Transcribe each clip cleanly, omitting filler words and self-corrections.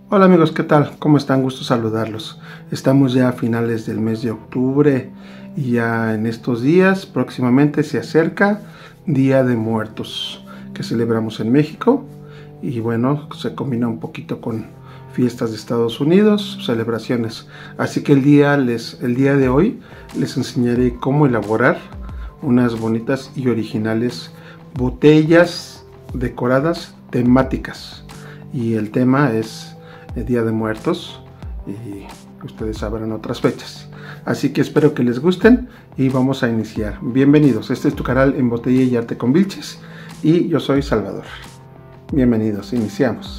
Hola amigos, ¿qué tal? ¿Cómo están? Gusto saludarlos. Estamos ya a finales del mes de octubre y ya en estos días próximamente se acerca Día de Muertos que celebramos en México y bueno, se combina un poquito con fiestas de Estados Unidos, celebraciones. Así que el día de hoy les enseñaré cómo elaborar unas bonitas y originales botellas decoradas temáticas y el tema es el Día de Muertos y ustedes sabrán otras fechas, así que espero que les gusten y vamos a iniciar. Bienvenidos, este es tu canal En Botella y Arte con Vilches y yo soy Salvador. Bienvenidos, iniciamos.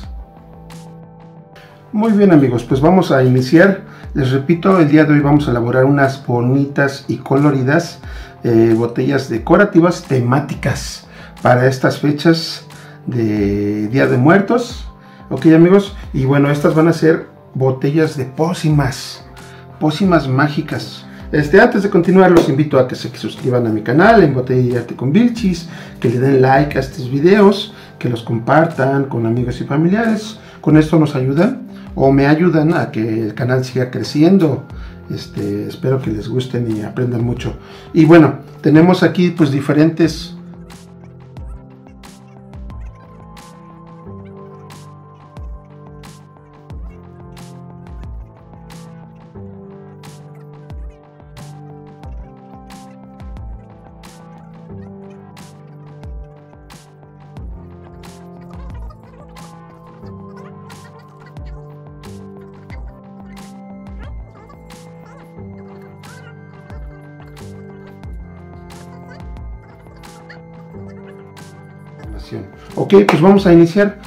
Muy bien amigos, pues vamos a iniciar. Les repito, el día de hoy vamos a elaborar unas bonitas y coloridas botellas decorativas temáticas para estas fechas de Día de Muertos. Ok amigos, y bueno, estas van a ser botellas de pócimas mágicas. Antes de continuar, los invito a que se suscriban a mi canal En Botella y Arte con Vilches, que le den like a estos videos, que los compartan con amigos y familiares. Con esto nos ayudan o me ayudan a que el canal siga creciendo. Espero que les gusten y aprendan mucho. Y bueno, tenemos aquí pues diferentes información. Ok, pues vamos a iniciar.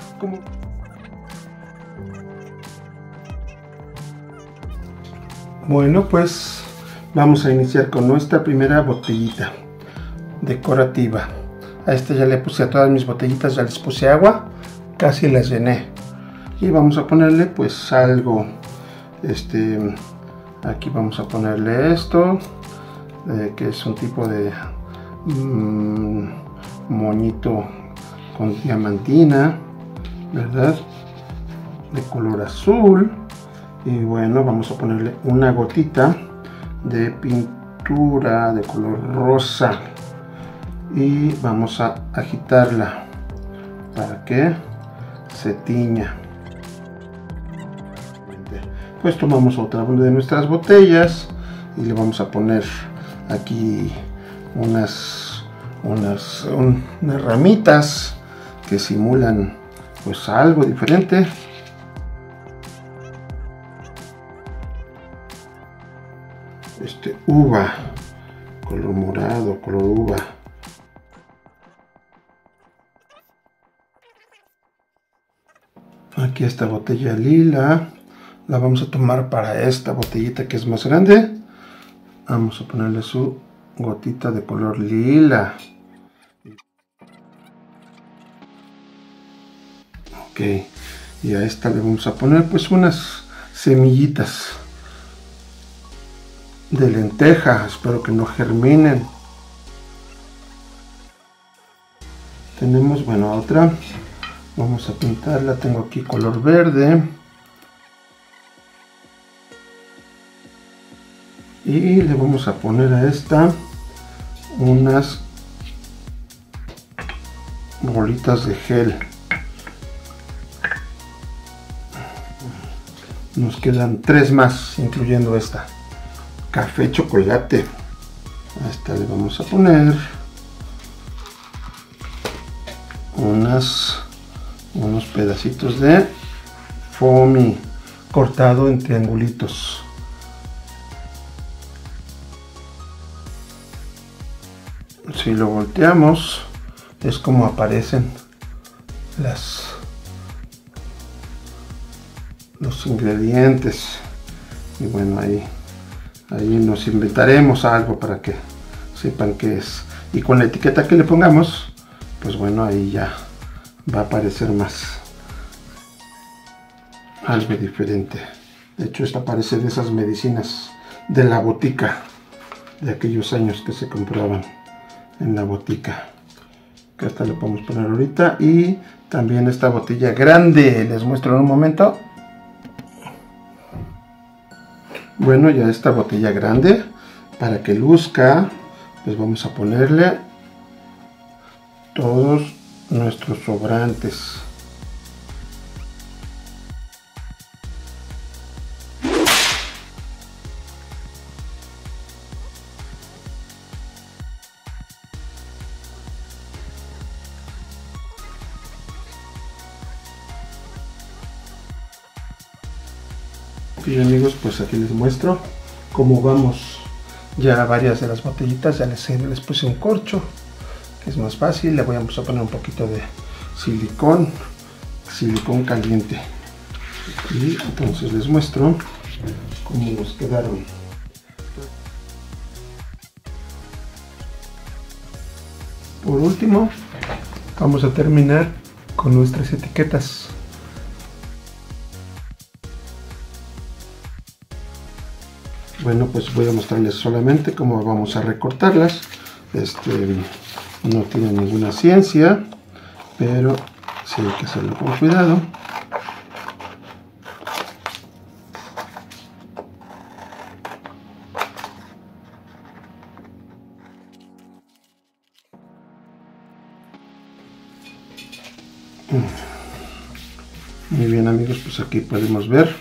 Bueno, pues vamos a iniciar con nuestra primera botellita decorativa. A esta ya le puse, a todas mis botellitas ya les puse agua, casi las llené. Y vamos a ponerle pues algo, aquí vamos a ponerle esto, que es un tipo de moñito con diamantina, ¿verdad? De color azul. Y bueno, vamos a ponerle una gotita de pintura de color rosa y vamos a agitarla para que se tiña. Pues tomamos otra de nuestras botellas y le vamos a poner aquí unas ramitas que simulan pues algo diferente. Uva, color morado, color uva. Aquí esta botella lila la vamos a tomar para esta botellita que es más grande. Vamos a ponerle su gotita de color lila. Ok, y a esta le vamos a poner pues unas semillitas de lenteja, espero que no germinen. Tenemos, bueno, otra, vamos a pintarla, tengo aquí color verde y le vamos a poner a esta unas bolitas de gel. Nos quedan 3 más, incluyendo esta. Café chocolate. A esta le vamos a poner unos pedacitos de foamy cortado en triangulitos. Si lo volteamos es como aparecen los ingredientes. Y bueno, ahí nos inventaremos algo para que sepan qué es. Y con la etiqueta que le pongamos, pues bueno, ahí ya va a aparecer más algo diferente. De hecho, esta parece de esas medicinas de la botica de aquellos años que se compraban en la botica. Que esta le podemos poner ahorita. Y también esta botella grande, les muestro en un momento. Bueno, ya esta botella grande, para que luzca, pues vamos a ponerle todos nuestros sobrantes. Y amigos, pues aquí les muestro cómo vamos. Ya varias de las botellitas ya les puse un corcho, que es más fácil. Le voy a poner un poquito de silicón caliente, y entonces les muestro cómo nos quedaron. Por último, vamos a terminar con nuestras etiquetas. Bueno, pues voy a mostrarles solamente cómo vamos a recortarlas. No tiene ninguna ciencia, pero sí hay que hacerlo con cuidado. Muy bien amigos, pues aquí podemos ver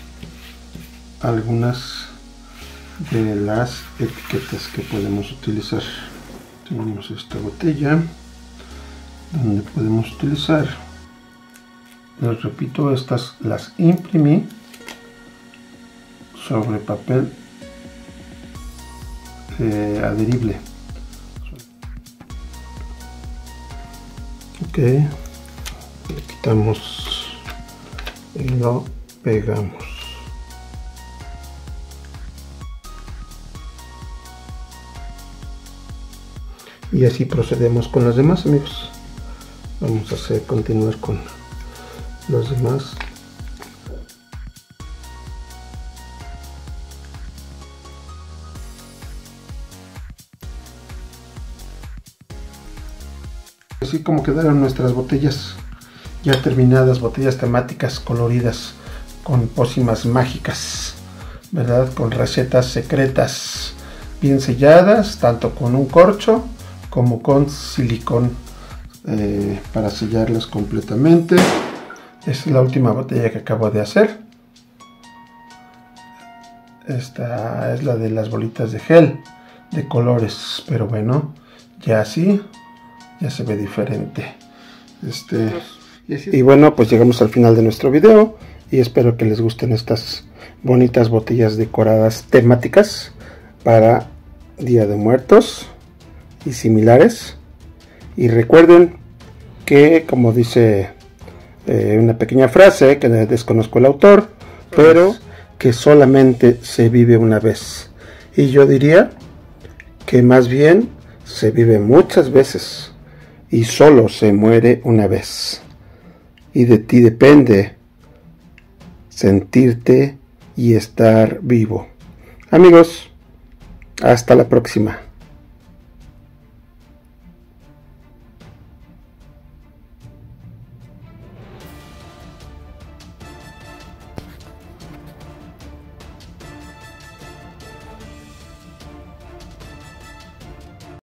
algunas de las etiquetas que podemos utilizar. Tenemos esta botella donde podemos utilizar, les repito, estas las imprimí sobre papel adherible. Ok, le quitamos y lo pegamos. Y así procedemos con las demás amigos. Vamos a continuar con los demás. Así como quedaron nuestras botellas ya terminadas, botellas temáticas coloridas con pócimas mágicas, ¿verdad? Con recetas secretas bien selladas, tanto con un corcho como con silicón para sellarlas completamente. Esta es la última botella que acabo de hacer. Esta es la de las bolitas de gel de colores, pero bueno, ya así ya se ve diferente. Y bueno, pues llegamos al final de nuestro video y espero que les gusten estas bonitas botellas decoradas temáticas para Día de Muertos y similares. Y recuerden que, como dice una pequeña frase que desconozco el autor, pero que solamente se vive una vez, y yo diría que más bien se vive muchas veces y solo se muere una vez, y de ti depende sentirte y estar vivo. Amigos, hasta la próxima.